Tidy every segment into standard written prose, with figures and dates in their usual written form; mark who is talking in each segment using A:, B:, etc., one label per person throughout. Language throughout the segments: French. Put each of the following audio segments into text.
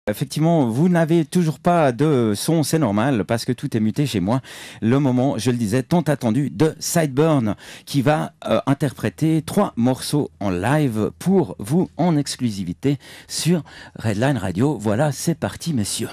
A: Effectivement, vous n'avez toujours pas de son, c'est normal, parce que tout est muté chez moi. Le moment, je le disais, tant attendu de Sideburn, qui va interpréter 3 morceaux en live pour vous, en exclusivité, sur Redline Radio. Voilà, c'est parti, messieurs.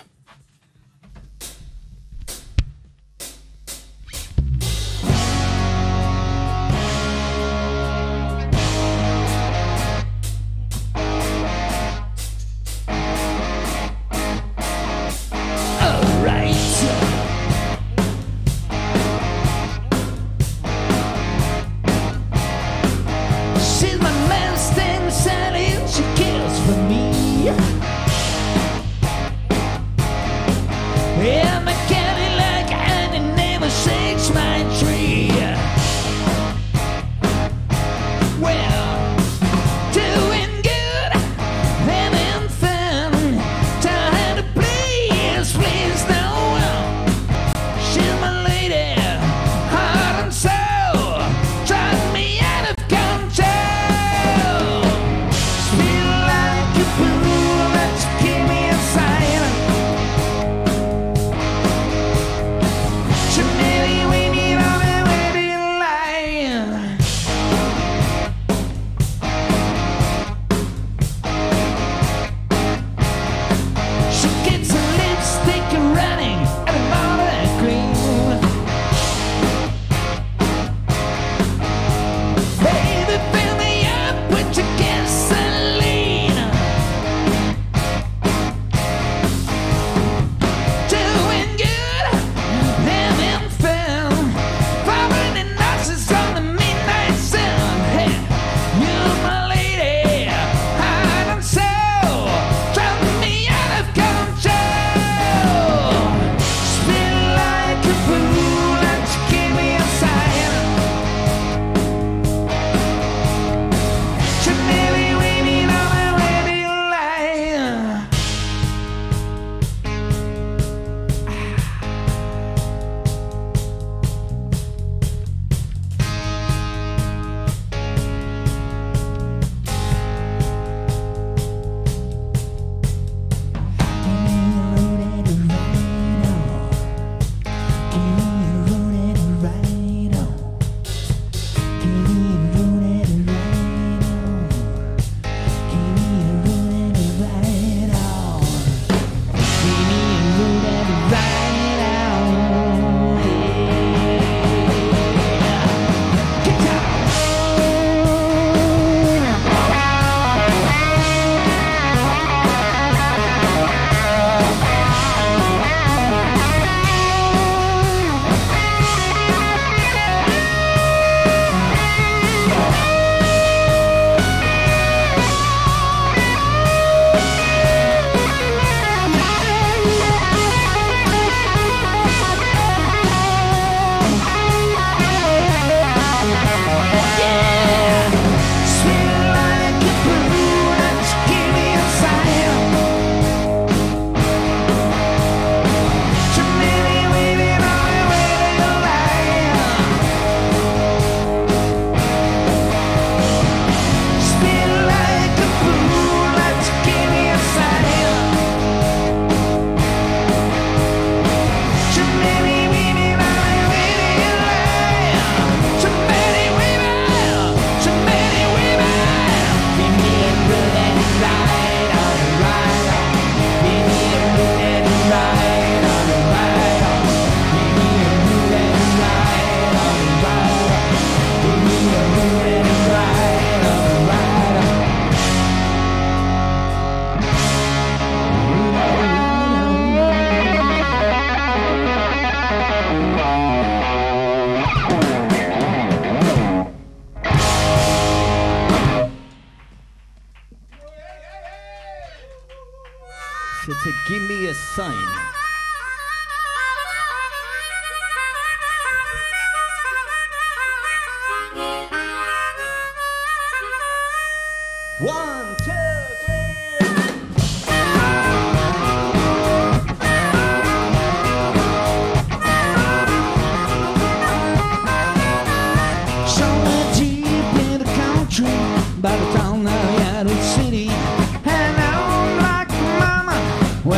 B: C'était Gimme a Sign. One, two, three. Somewhere deep in the country, by the town of Seattle City, and I don't like mama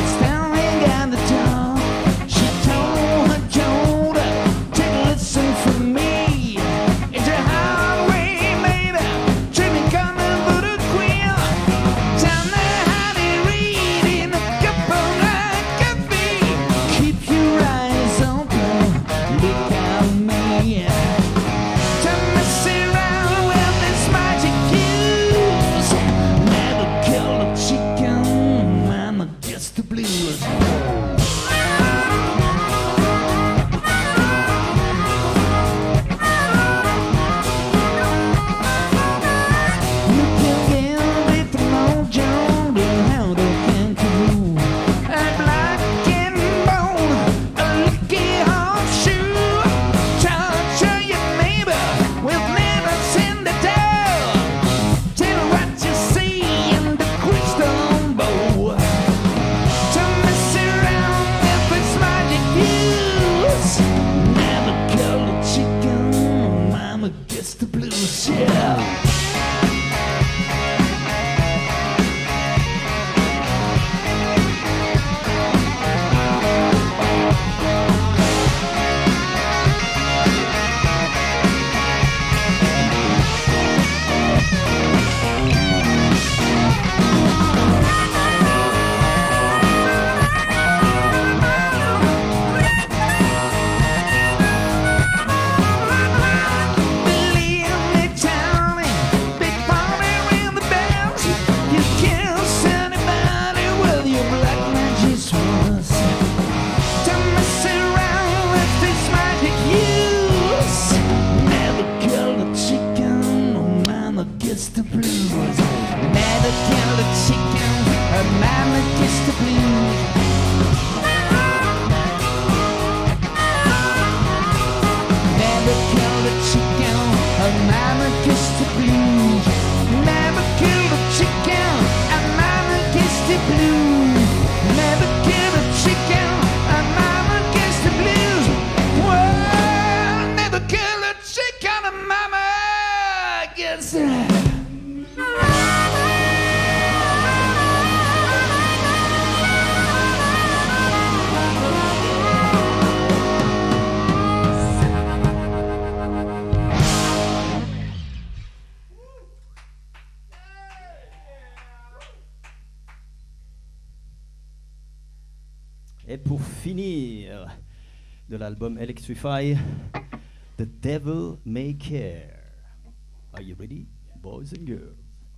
B: Et pour finir de l'album Electrify, The Devil May Care. Are you ready, boys and girls?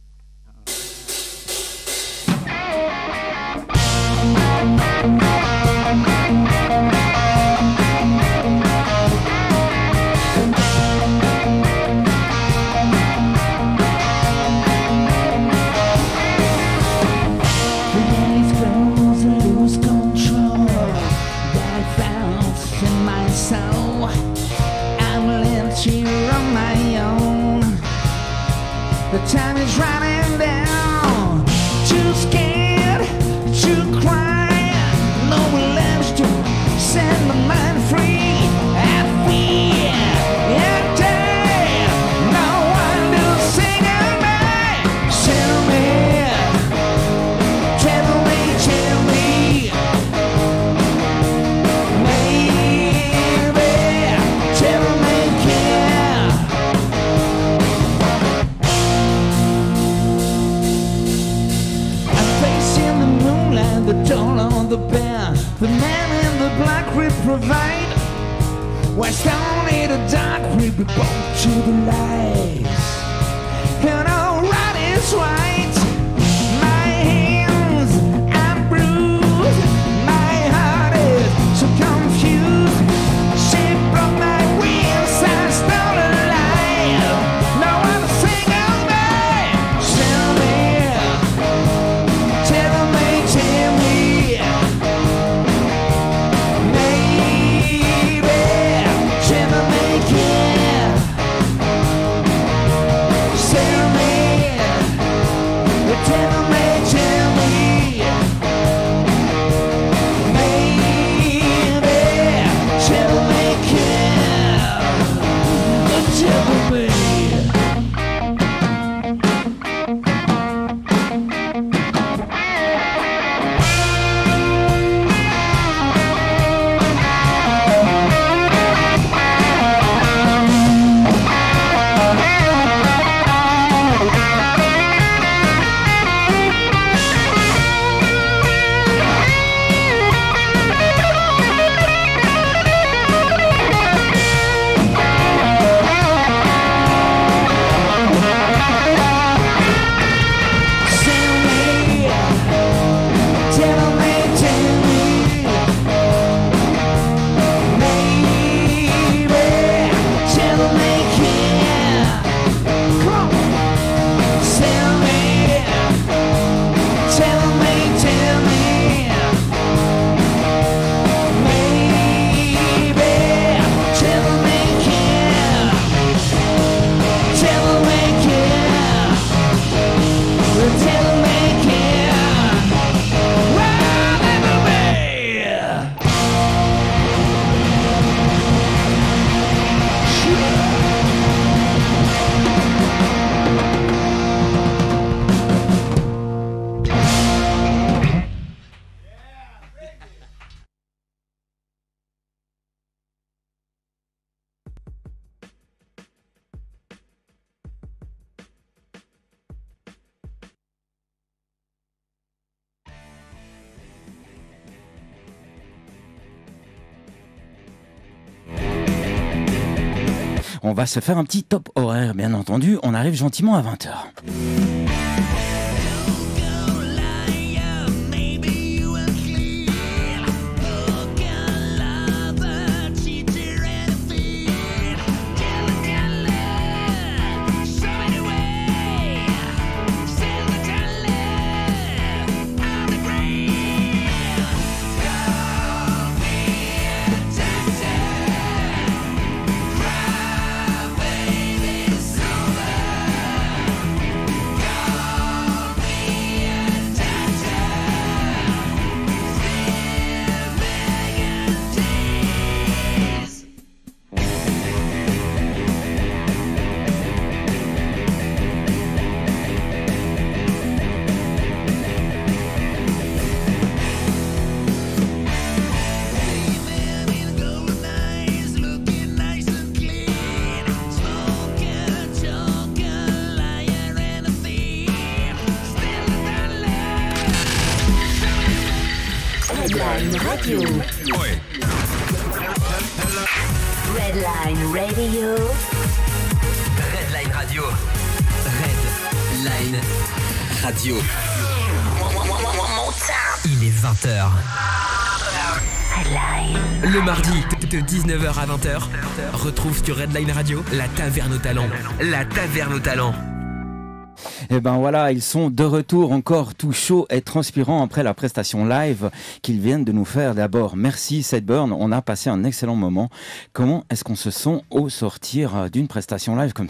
C: The time is running down. Too scared to cry. No one left to set my mind free. I fear and day. No one to sing of me. Tell me, tell me, tell me. Maybe tell me, care. The doll on the bed, the man in the black we provide. West down in the dark, we be brought to the light. And all right is right. My hands are bruised, my heart is so confused. She broke my wings, I'm still alive. No one to sing of me. Tell me, tell me. Tell me, maybe, tell me, care. Tell me, tell me, tell me. Maybe, tell me, care. Tell me.
A: On va se faire un petit top horaire, bien entendu. On arrive gentiment à 20h.
C: Baby, it's over.
D: Redline Radio.
E: Ouais.
D: Redline Radio.
E: Redline Radio. Redline Radio. Il est 20h.
D: Redline.
E: Le mardi, de 19h à 20h, retrouve sur Redline Radio la Taverne aux Talents. La Taverne aux Talents.
A: Et ben voilà, ils sont de retour encore tout chauds et transpirants après la prestation live qu'ils viennent de nous faire. D'abord, merci Sideburn, on a passé un excellent moment. Comment est-ce qu'on se sent au sortir d'une prestation live comme ça ?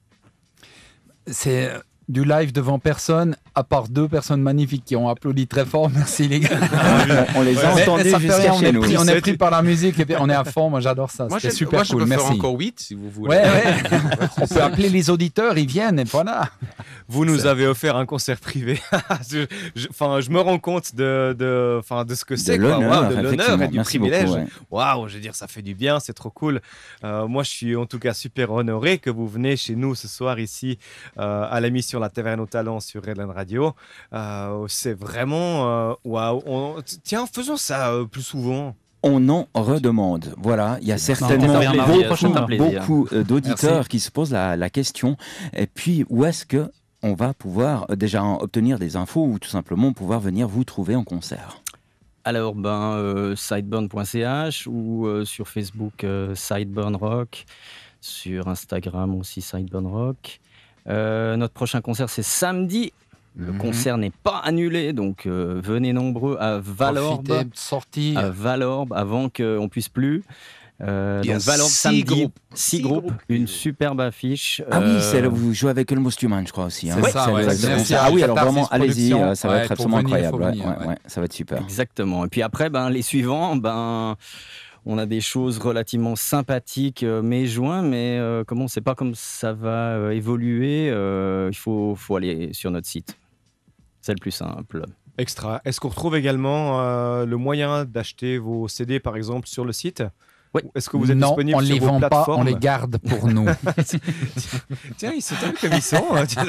F: C'est du live devant personne, à part 2 personnes magnifiques qui ont applaudi très fort. Merci les gars.
A: On les a entendus jusqu'à chez nous.
F: On est pris par la musique et puis on est à fond. Moi j'adore ça. C'était super cool.
G: Moi je peux
F: Merci.
G: faire encore 8 si vous voulez.
F: Ouais. On peut appeler les auditeurs, ils viennent et voilà.
G: Vous nous avez offert un concert privé. je me rends compte de ce que c'est.
A: De l'honneur,
G: de l'honneur et du
A: merci
G: privilège.
A: beaucoup, ouais.
G: Waouh, je veux dire, ça fait du bien, c'est trop cool. Moi je suis en tout cas super honoré que vous venez chez nous ce soir ici à l'émission La Taverne aux Talents sur Redline Radio. C'est vraiment waouh. Tiens, faisons ça plus souvent.
A: On en redemande. Voilà, il y a certainement beaucoup d'auditeurs qui se posent la question. Et puis, où est-ce que on va pouvoir déjà obtenir des infos ou tout simplement pouvoir venir vous trouver en concert ?
B: Alors, sideburn.ch ou sur Facebook sideburnrock, sur Instagram aussi sideburnrock. Notre prochain concert, c'est samedi. Le concert n'est pas annulé, donc venez nombreux à Valorbe.
F: Sortir.
B: À Valorbe avant qu'on puisse plus.
G: Il y a
B: donc Valorbe
G: 6
B: samedi,
G: groupes.
B: 6 groupes, une superbe affiche.
A: Ah oui, c'est là où vous jouez avec le Mostuman, je crois aussi. Hein.
F: C'est ça, ouais.
A: Ah oui, alors vraiment,
F: Catharsis
A: allez-y,
F: Production.
A: ça va être absolument
F: pour venir,
A: incroyable.
F: faut venir,
A: Ouais, ça va être super.
B: Exactement. Et puis après, les suivants, on a des choses relativement sympathiques mai-juin, mais comme on ne sait pas comment ça va évoluer, il faut aller sur notre site. C'est le plus simple.
G: Extra. Est-ce qu'on retrouve également le moyen d'acheter vos CD par exemple sur le site ?
B: Oui.
G: Est-ce que vous êtes disponible
F: on
G: sur
F: les
G: vos
F: vend pas,
G: plateformes ?
F: on les garde pour nous.
G: Tiens, ils sont comme ils sont.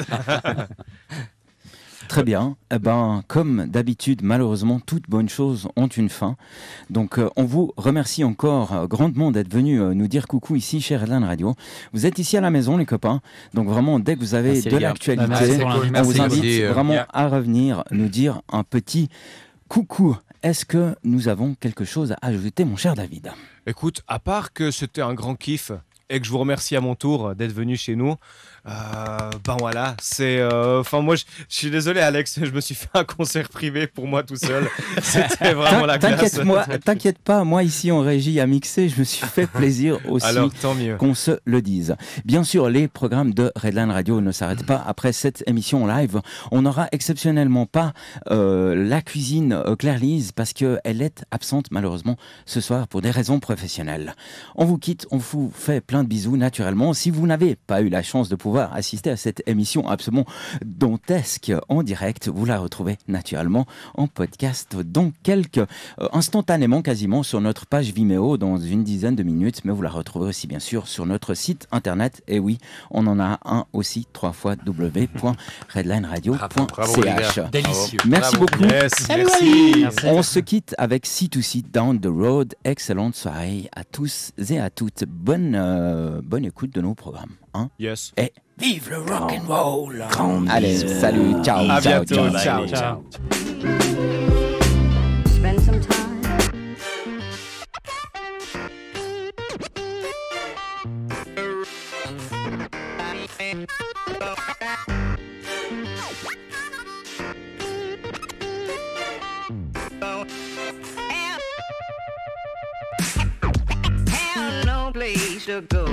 A: Très bien. Eh ben, comme d'habitude, malheureusement, toutes bonnes choses ont une fin. Donc, on vous remercie encore grandement d'être venus nous dire coucou ici chez Redline Radio. Vous êtes ici à la maison, les copains. Donc, vraiment, dès que vous avez de l'actualité, on vous invite vraiment à revenir nous dire un petit coucou. Est-ce que nous avons quelque chose à ajouter, mon cher David ?
G: Écoute, à part que c'était un grand kiff et que je vous remercie à mon tour d'être venu chez nous, voilà, c'est... moi, je suis désolé, Alex, je me suis fait un concert privé pour moi tout seul. C'était vraiment la classe.
A: T'inquiète pas, moi ici en régie à mixer, je me suis fait plaisir aussi.
G: Alors, tant mieux.
A: Qu'on se le dise. Bien sûr, les programmes de Redline Radio ne s'arrêtent pas après cette émission live. On n'aura exceptionnellement pas la cuisine Claire-Lise parce qu'elle est absente malheureusement ce soir pour des raisons professionnelles. On vous quitte, on vous fait plein de bisous naturellement. Si vous n'avez pas eu la chance de pouvoir assister à cette émission absolument dantesque en direct, vous la retrouvez naturellement en podcast dans instantanément quasiment sur notre page Vimeo dans une dizaine de minutes, mais vous la retrouvez aussi bien sûr sur notre site internet. Et oui, on en a un aussi, 3x www.redlineradio.ch.
F: Délicieux.
A: Merci beaucoup.
G: Yes, merci.
A: On se quitte avec C2C Down the Road. Excellente soirée à tous et à toutes. Bonne écoute de nos programmes. Hein?
G: Yes.
A: Et vive le rock'n'roll. Allez, salut, ciao.
G: À
A: ciao,
G: bientôt.
A: ciao.
G: Ciao.
D: Spend some time.
H: Have no place to go.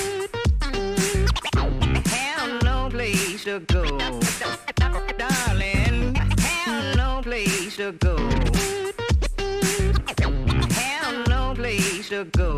H: Have no place to go. Darling, have no place to go. Have no place to go.